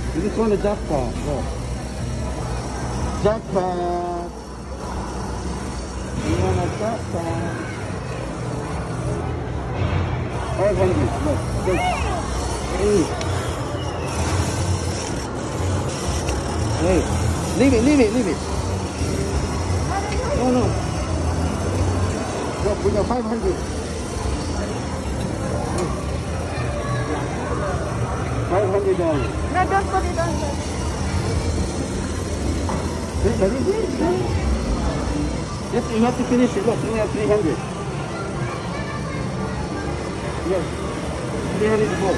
You just want a jackpot. Look. Jackpot. You want a jackpot. 500. Look. Look. Hey. Hey. Leave it, leave it, leave it. No, no. Look, we got 500. $500. No, don't put it on there. Yes, you have to finish it. Look, we have 300. Yes, 300 more.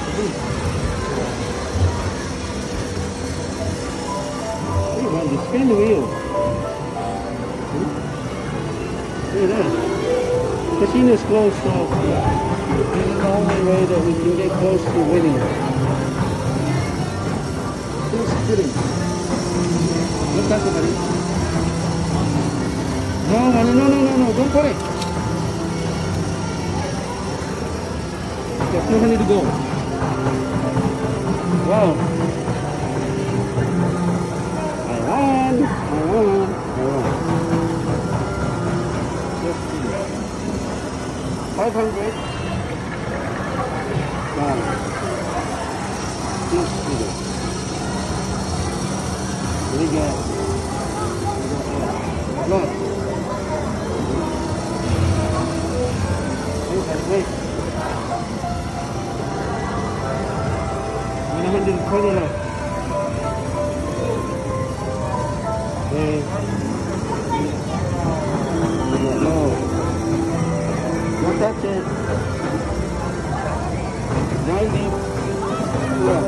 Spin the wheel. Look at that. Casino's closed, so this is the only way that we can get close to winning. Still spinning. Look at somebody. No, no, no, no, no, no, don't put it. There's 200 to go. Wow. I won. Just 500. Wow. Just we got. Look. Wait. 120 left. No. Don't touch it. 90. Look.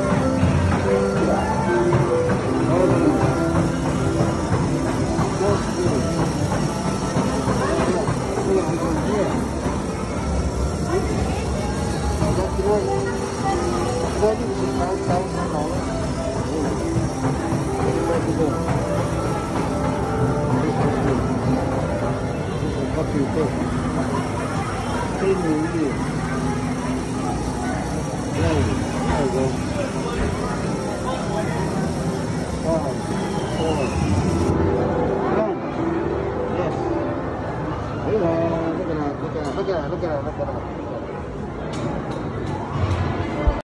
Look at that.